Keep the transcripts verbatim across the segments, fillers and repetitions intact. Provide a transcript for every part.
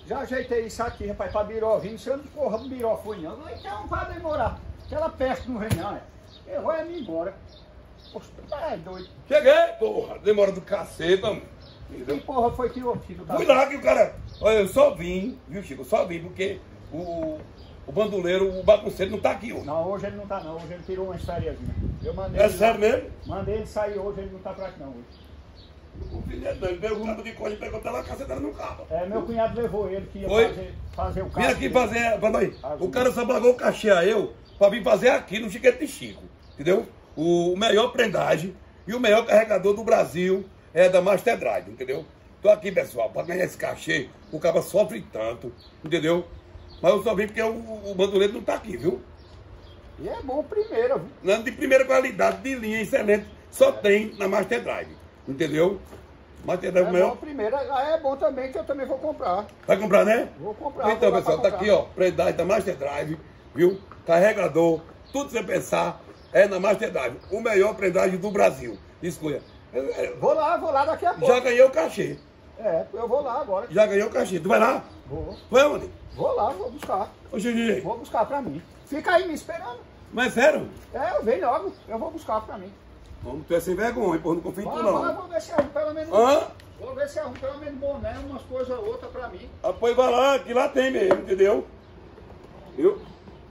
Já ajeitei isso aqui, rapaz, pra biró vir. Se eu não corra pro biró fui não. Então vai demorar. Aquela peste não vem não, é. Eu vou é me embora. Poxa, tá é doido. Cheguei, porra. Demora do cacete, mano. Que porra foi que o filho da... Fui lá que o cara... Olha, eu só vim, viu, Chico? Eu só vim porque o, o bandoleiro, o bagunceiro não tá aqui hoje. Não, hoje ele não tá não. Hoje ele tirou umas fériasinhas. Eu mandei... É ele sério lá. mesmo? Mandei ele sair hoje, ele não tá pra aqui não hoje. O filho é doido. Veio o cabo de coisa e pegou até lá a caceta no cabo. É, meu cunhado levou ele que ia Oi? fazer, fazer o Vim carro. aqui dele. fazer... Vamos aí. Azul. O cara só pagou o cachê a eu pra vir fazer aqui no Chiquete de Chico. Entendeu? O melhor prendagem e o melhor carregador do Brasil é da Master Drive, entendeu? Tô aqui, pessoal, pra ganhar esse cachê, o cara sofre tanto, entendeu? Mas eu só vim porque o, o bandoleiro não tá aqui, viu? E é bom primeiro, viu? Não, de primeira qualidade, de linha excelente, só tem na Master Drive, entendeu? Master Drive É melhor. bom primeiro, ah, é bom também que eu também vou comprar. Vai comprar, né? Vou comprar. Então, vou lá pessoal, pra tá comprar. aqui, ó, prendagem da Master Drive, viu? Carregador, tudo que você pensar é na Master Drive. O melhor prendagem do Brasil. Escolha. Eu- eu- Vou lá, vou lá daqui a pouco. Já ganhei o cachê. É, eu vou lá agora. Já ganhei o cachê. Tu vai lá? Vou. Vai onde? Vou lá, vou buscar. Ô, Gigi. Vou buscar pra mim. Fica aí me esperando. Mas sério? É, eu venho logo. Eu vou buscar pra mim. Vamos, tu é sem vergonha, pô, não confio em tu Vai, não. vai, vou ver se arrumo pelo menos. Hã? Vou ver se arrumo pelo menos boné, umas coisas ou outra pra mim. Ah, pois vai lá, que lá tem mesmo, entendeu? Viu?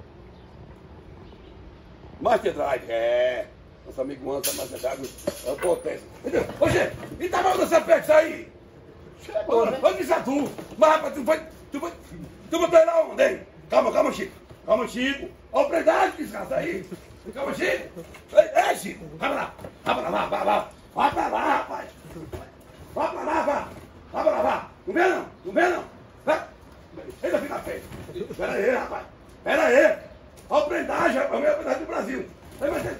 Master Drive, é. Nosso amigo Anderson, Master Drive, é o potência. Ô, gente, e tá mal dessa peça aí? Chegou, né? Onde está tu? Mas, rapaz, tu foi... Tu foi... Tu botou ele lá onde, hein? Calma, calma, Chico. Calma, Chico. Olha o predado que descansa aí. Calma, Chico. Ei, ei, Chico. Vai pra lá. Vai pra lá, vai, vai, vai. Vai pra lá, rapaz. Vai pra lá, vai. Vai pra lá, vai. Não vê não, não vê não. Vai. Eita, fica feio. Pera aí, rapaz. Pera aí. Olha o prendagem, é o melhor prendagem do Brasil. Vai, vai, vai.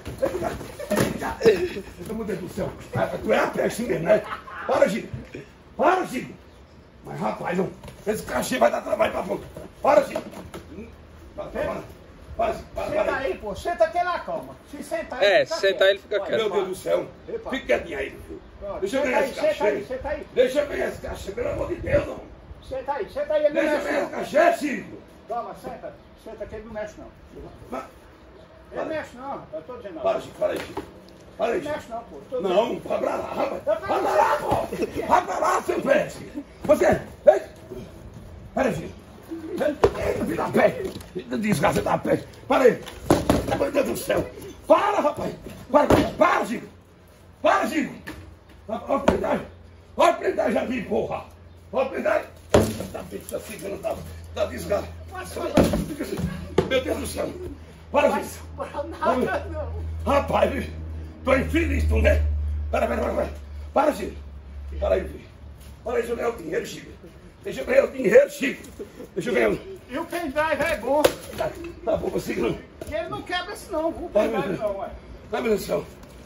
Meu Deus do céu. Tu é a peste mesmo, né? Para, Chico. Para, Chico. Mas, rapaz, não. Esse cachê vai dar trabalho pra pouco. Para, Chico. Para, para. Para, para, Senta para. aí, pô. Senta aqui na cama. Se sentar É, ele se fica sentar quieto. ele fica Vai, quieto. Meu vai. Deus do céu. Epa. Fique quietinho aí, meu filho. Pronto. Deixa eu Senta ganhar aí, esse senta aí, cachê. senta aí. Deixa eu ganhar esse cachê, pelo amor de Deus, não. Senta aí, senta aí, ele não Deixa eu mexe ganhar esse não. cachê, Chico. Calma, senta. Senta que ele não mexe não. Mas- Ele não mexe não, eu tô dizendo não. Para, Chico, para aí, Chico. Para aí, Ele não Chico. mexe não, pô. Tô dizendo. Não, vai pra lá, rapaz. Vai pra lá, pô. Vai pra lá, seu peste. Você. Ei. Para aí, Chico. Eita, filho da peste. Desgraça da peste. Para aí. Meu Deus do céu. Para, rapaz. Para, para, Chico. Para, Chico. Olha a prendagem. Olha a prendagem ali, porra. Olha a prendagem. Tá peste, tá segurando, tá, tá desgraça. Meu Deus do céu. Para, Chico. Nada não. Rapaz, bicho, tô infeliz, tu, né? Para, para, para, para. Para, Chico. Para aí, filho. Para aí, deixa eu ganhar o dinheiro, Chico. Deixa eu ganhar o dinheiro, Chico. Deixa eu ganhar o... E o pendrive é bom. Tá bom, eu sigo não. E ele não quebra isso não, o Vai, pendrive meu Deus. não, ué. Vai, meu Deus do céu.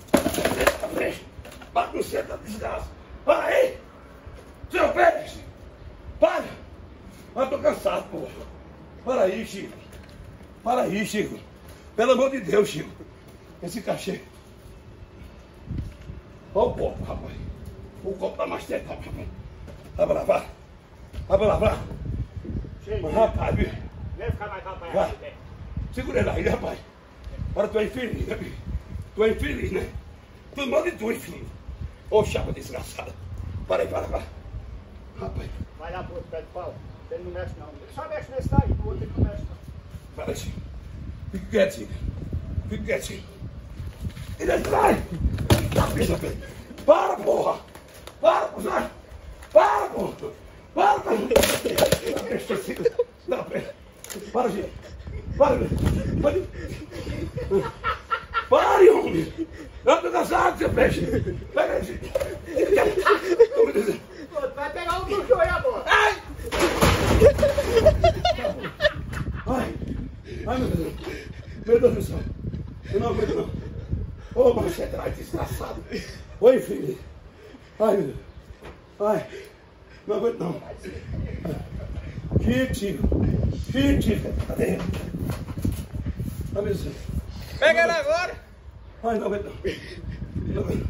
Bagunceira, desgraça. Para aí. Seu peixe. Para. Mas tô cansado, porra. Para aí, Chico. Para aí, Chico. Pelo amor de Deus, Chico. Esse cachê. Olha o copo, rapaz. O copo tá mais tempo, rapaz. Vai pra lavar. Vai pra lavar. Chega. Mas, rapaz, bicho. Vem ficar mais rapaz Vai. aqui, velho. Segura ele aí, rapaz. Agora tu é infeliz, né, bicho? Tu é infeliz, né? Tu manda de tu, infeliz. Ô, chapa desgraçada. Para aí, para, para. Rapaz, Vai lá pro outro pé de pau. Ele não mexe não. Ele só mexe nesse daí, o outro ele não mexe não. para aí, Chico. Fique quietinho. Fique quietinho. Ele vai. Para, porra. Para, porra. Para, porra. Para, porra. Deixa eu segurar. Não, pera. Para, gente. Para, para. Pare, homem. Eu tô cansado, seu peixe. Pega aí, gente. Vai pegar um bucho aí agora. Ai! Ai! Ai, meu Deus! Meu Deus do céu! Eu não aguento, não! Ô, Master Drive, desgraçado! Oi, filho! Ai, meu Deus! Ai! Não aguento, não! Kit! Kit! Cadê ele? Ai, meu Deus! Pega ela agora! Ai, não aguento, não! Não aguento!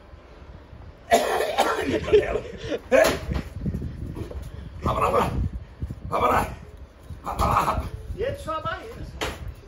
Minha canela! Vai pra lá!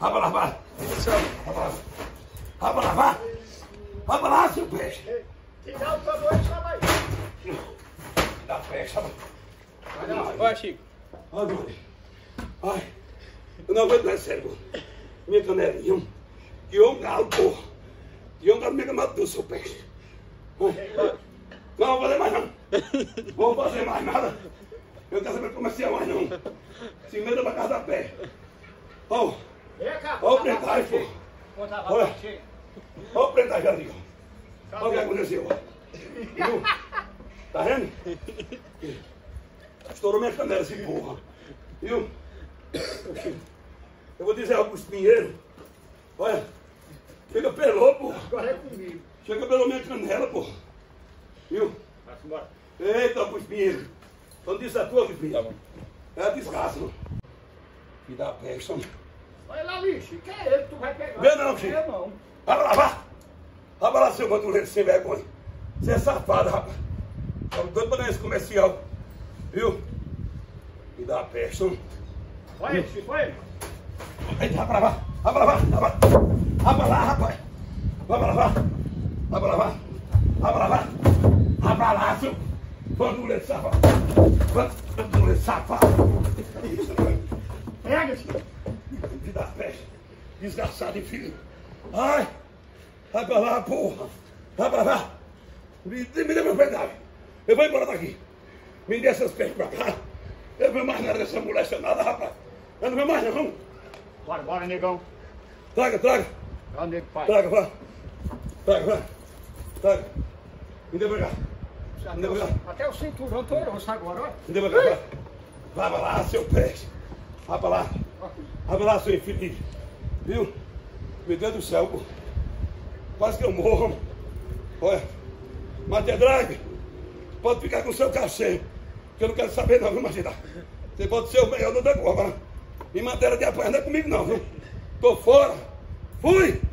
Raba lá, vai. Raba lá. Raba lá, vai. Raba lá, seu peixe. Tira o tabuleiro, chama aí. Dá peixe, raba. Vai, Chico. Ai, mãe. Ai, eu não aguento mais, sério. Minha canelinha. E eu um galo, porra. E eu um galo mega maduro, seu peixe. Ai. Não vou fazer mais, não. Não vou fazer mais nada. Eu não quero saber comercial mais, não. Se medo pra casa da pé. Ó. Ó o prendagem, pô. Olha. Ó o prendagem ali, ó. Olha o que aconteceu, ó. Viu? Tá vendo? Estourou minha canela esse porra. Viu? Eu vou dizer Augusto Pinheiro. Olha. Chega pelou, porra. Agora é comigo. Chega pelou minha canela, porra. Viu? Vai-se embora. Eita, Augusto Pinheiro. Então disse a tua, Augusto Pinheiro. É a desgraça, não. Que dá peste, homem. Olha lá, lixo. Que é ele que tu vai pegar? Vê não, Chico. Eu não. Abra lá, vá. Abra lá, seu bandoleiro sem vergonha. Você é safado, rapaz. Tá doido pra ganhar esse comercial. Viu? Me dá peste, homem. Vai ele, Chico, vai ele. Eita, abra lá, abra lá, abra. Abra lá, rapaz. Abra lá, abra lá, abra lá. Abra lá, seu bandoleiro safado. Bandoleiro safado. Pega, Chico. Me dá peste. Desgraçado, filho. Ai. Vai pra lá, porra. Vai pra lá. Me, me dê meu pedaço. Eu vou embora daqui. Me dê essas pestes pra cá. Eu não vejo mais nada dessa moléstia, nada, rapaz. Eu não vejo mais, não. Bora, bora, negão. Traga, traga. Olha o nego, pai. Traga, vá. Traga, vá. Traga. Me dê pra cá. Me dê pra cá. Até o cinturão torou-se agora, olha. Me dê pra cá, vá. Vai pra lá, seu peste. Vai pra lá. Vai pra lá, seu infeliz. Viu? Meu Deus do céu, pô. Quase que eu morro. Olha. Maté Drag, pode ficar com o seu cachê. Que eu não quero saber não, viu, Magida? Você pode ser o melhor do agora. Em matéria de apanhar não é comigo não, viu? Tô fora. Fui!